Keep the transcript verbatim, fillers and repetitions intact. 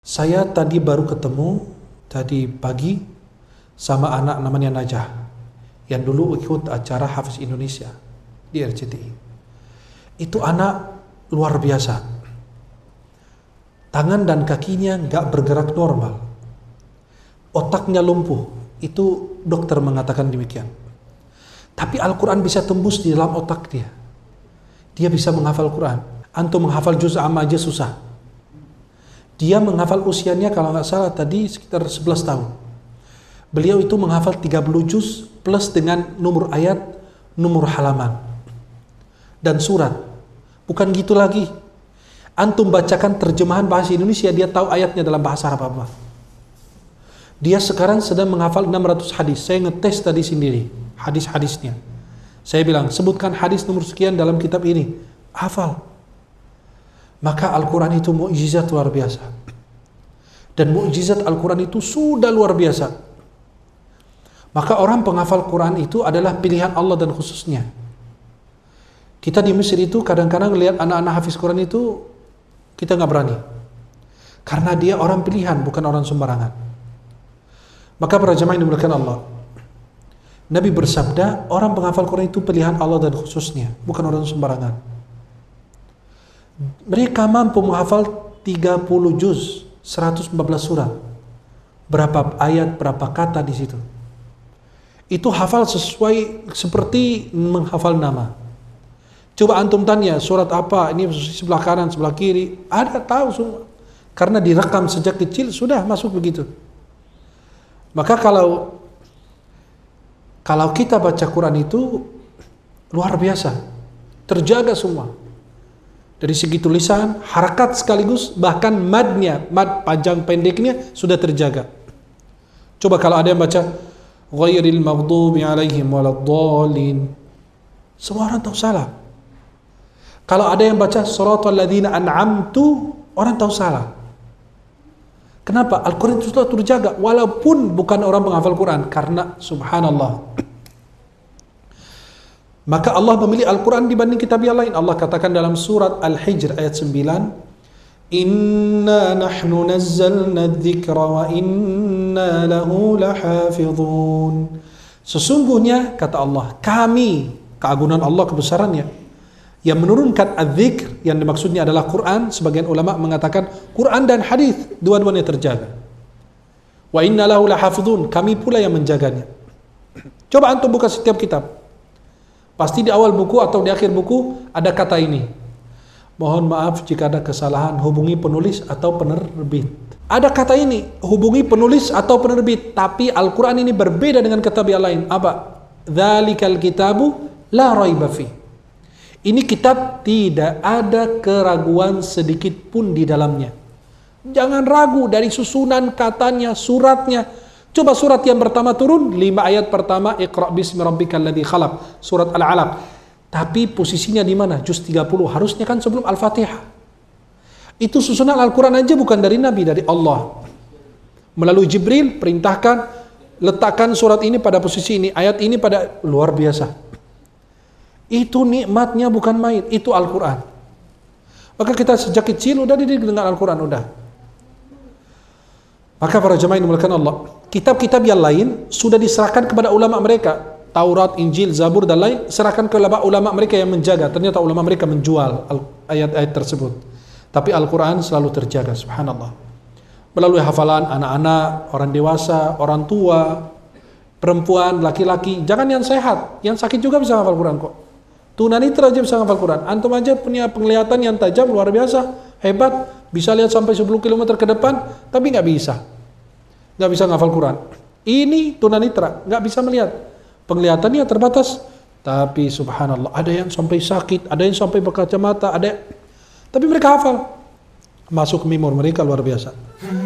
Saya tadi baru ketemu tadi pagi sama anak namanya Najah yang dulu ikut acara Hafiz Indonesia di R C T I. Itu anak luar biasa. Tangan dan kakinya nggak bergerak normal. Otaknya lumpuh. Itu dokter mengatakan demikian. Tapi Al-Quran bisa tembus di dalam otak dia. Dia bisa menghafal Quran. Antum menghafal juz amma aja susah. Dia menghafal usianya kalau nggak salah tadi sekitar sebelas tahun. Beliau itu menghafal tiga puluh juz plus dengan nomor ayat, nomor halaman dan surat. Bukan gitu lagi. Antum bacakan terjemahan bahasa Indonesia, dia tahu ayatnya dalam bahasa Arab apa. Dia sekarang sedang menghafal enam ratus hadis. Saya ngetes tadi sendiri hadis-hadisnya. Saya bilang, sebutkan hadis nomor sekian dalam kitab ini. Hafal. Maka Al-Quran itu mukjizat luar biasa. Dan mukjizat Al-Quran itu sudah luar biasa. Maka orang penghafal Quran itu adalah pilihan Allah dan khususnya. Kita di Mesir itu kadang-kadang lihat anak-anak hafiz Quran itu kita nggak berani. Karena dia orang pilihan, bukan orang sembarangan. Maka para jemaah yang dimuliakan Allah, Nabi bersabda, orang penghafal Quran itu pilihan Allah dan khususnya, bukan orang sembarangan. Mereka mampu menghafal tiga puluh juz, seratus empat belas surat. Berapa ayat, berapa kata di situ. Itu hafal sesuai seperti menghafal nama. Coba antum tanya surat apa, ini sebelah kanan, sebelah kiri, ada tahu semua. Karena direkam sejak kecil sudah masuk begitu. Maka kalau kalau kita baca Quran itu luar biasa, terjaga semua. Dari segi tulisan, harakat sekaligus, bahkan madnya, mad panjang pendeknya sudah terjaga. Coba kalau ada yang baca ghairil maghdubi alaihim waladdallin, semua orang tahu salah. Kalau ada yang baca siratal ladzina an'amtu, orang tahu salah. Kenapa? Al-Quran itu sudah terjaga walaupun bukan orang penghafal Quran, karena subhanallah. Maka Allah memilih Al-Quran dibanding kitab yang lain. Allah katakan dalam surat Al-Hijr ayat sembilan, Inna nahnu nazzalna dzikra wa inna lahu lahafizun. Sesungguhnya kata Allah, kami, keagungan Allah, kebesarannya, yang menurunkan adz-dzikr, yang dimaksudnya adalah Quran. Sebagian ulama mengatakan Quran dan hadis dua-duanya terjaga. Wa inna lahu lahafizun, kami pula yang menjaganya. Coba antum buka setiap kitab. Pasti di awal buku atau di akhir buku ada kata ini. Mohon maaf jika ada kesalahan, hubungi penulis atau penerbit. Ada kata ini, hubungi penulis atau penerbit. Tapi Al-Quran ini berbeda dengan kitab yang lain. Apa? Dzalikal kitabu la raiba fi. Ini kitab tidak ada keraguan sedikit pun di dalamnya. Jangan ragu dari susunan katanya, suratnya. Coba surat yang pertama turun, lima ayat pertama, Iqra bismi rabbikal ladzi khalaq, surat Al-Alaq. Tapi posisinya di mana? Juz tiga puluh, harusnya kan sebelum Al-Fatihah. Itu susunan Al-Quran aja bukan dari Nabi, dari Allah. Melalui Jibril, perintahkan, letakkan surat ini pada posisi ini, ayat ini pada, luar biasa. Itu nikmatnya bukan main, itu Al-Quran. Maka kita sejak kecil udah dididik dengan Al-Quran, udah. Maka para jemaah yang dimuliakan Allah, kitab-kitab yang lain sudah diserahkan kepada ulama mereka. Taurat, Injil, Zabur dan lain serahkan ke ulama mereka yang menjaga. Ternyata ulama mereka menjual ayat-ayat tersebut. Tapi Al-Quran selalu terjaga, subhanallah. Melalui hafalan anak-anak, orang dewasa, orang tua, perempuan, laki-laki. Jangan yang sehat, yang sakit juga bisa hafal Quran kok. Tunanetra aja bisa hafal Quran. Antum aja punya penglihatan yang tajam luar biasa, hebat, bisa lihat sampai sepuluh kilometer ke depan, tapi nggak bisa. Nggak bisa ngafal Quran. Ini tunanetra, nggak bisa melihat. Penglihatannya terbatas. Tapi subhanallah, ada yang sampai sakit, ada yang sampai berkacamata, ada yang... tapi mereka hafal. Masuk ke memori mereka luar biasa.